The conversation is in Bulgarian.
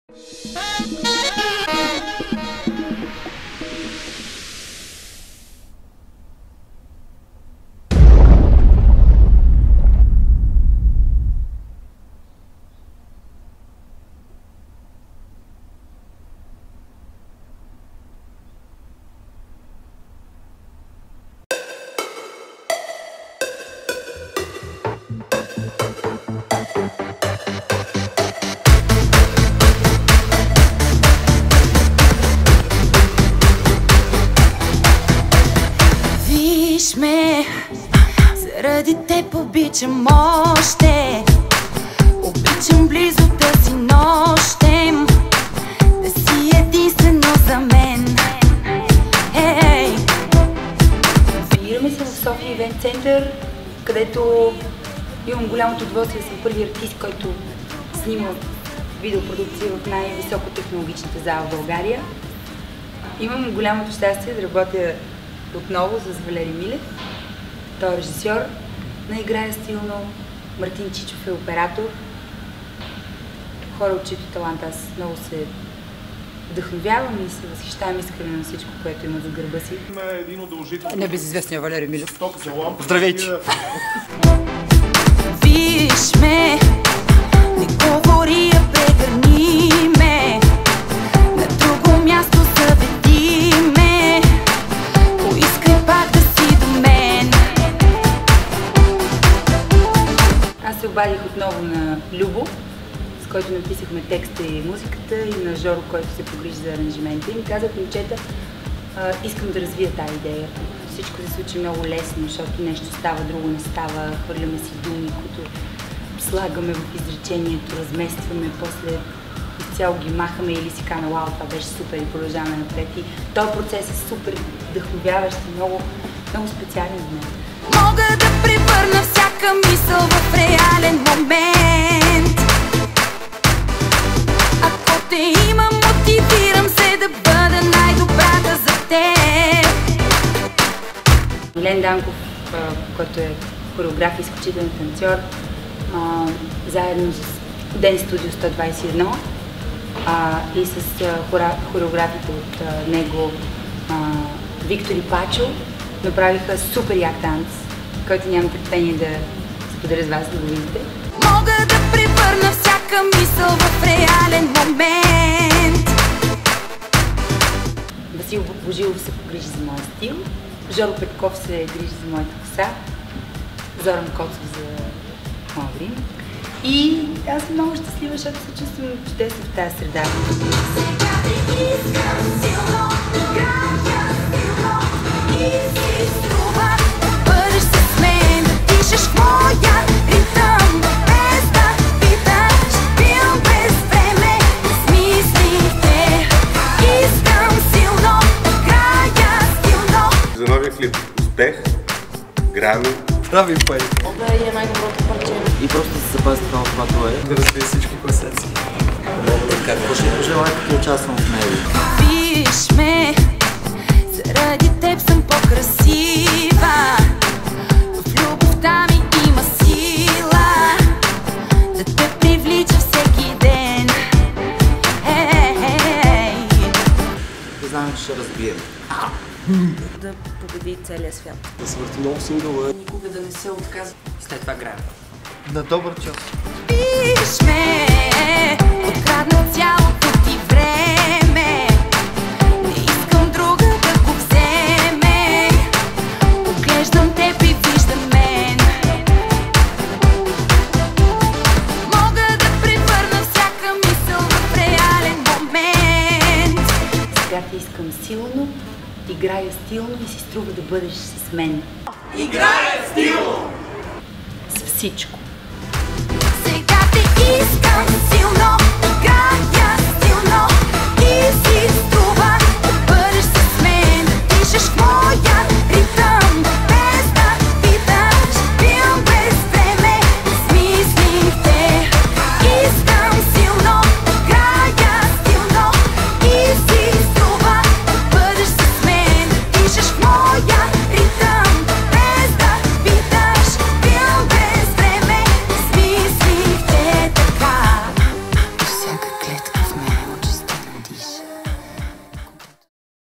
Виж ме, заради теб обичам още. Обичам близо да си нощем, да си единствено за мен. Намираме се в София Ивент Център, където имам голямото удоволствие да съм първи артист, който снима видеопродукция в най-високотехнологичната зала в България. Имам голямото щастие да работя отново с Валери Милев. Той е режисьор, наиграе стилно. Мартин Чичов е оператор. Хора, от чието талант аз много се вдъхновявам и се възхищавам искрено на всичко, което имат за гърба си. Небезизвестният Валери Милев. Здравейте! Виж ме, не говори, а прегърни ме. На друго място заведи ме. Поискай пак да си до мен. Аз се обадих отново на Любо, с който написахме текста и музиката, и на Жоро, който се погрижи за аранжимента. И ми казах: момчета, искам да развия тази идея. Всичко се случи много лесно, защото нещо става, друго не става. Хвърляме си думи, които слагаме в изречението, разместваме, после изцяло ги махаме или си казваме: вау, това беше супер, и продължаваме напред. И този процес е супер вдъхновяващ и много, много специален за мен. Мога да превърна всяка мисъл в реален момент. Ако те имам, мотивирам се да бъда най-добрата за теб. Милен Данков, който е хореограф и изключителен танцор, заедно с Ден Студио 121 и с хореографите от него, Виктор и Пачо, направиха супер як танц, който нямам търпение да споделя с вас, да го видите. Мога да превърна всяка мисъл в реален момент. Васил Божилов се погрижи за моя стил, Жоро Петков се грижи за моята коса, Зоран Коцов за моя грим. И аз съм много щастлива, защото се чувствам чудесно в тази среда. Сега те искам силно, градя силно и си струва да бъдеш с мен, да дишаш в моя ритъм, без да питаш, бил без време, с мислите. Искам силно, градя стилно. За новия клип успех, грами. Здрави пари! Да е най-доброто парче. И просто се запазите това това е. Да разбие всички класаци. Какво ще пожелая, като участвам в него? Виж ме, заради теб съм по-красива. В любовта ми има сила да те привлича всеки ден. Да знаем, че ще разбием. Да победи целия свят. Да се върти много сингъл. Никога да не се отказва. След това граем. На добър час. Виж ме, открадна цялото ти време. Не искам друга да го вземе. Поглеждам теб и виждам мен. Мога да превърна всяка мисъл в реален момент. Сега те искам силно, играя стилно и си струва да бъдеш с мен. Играе стилно! С всичко. Сега те искам силно.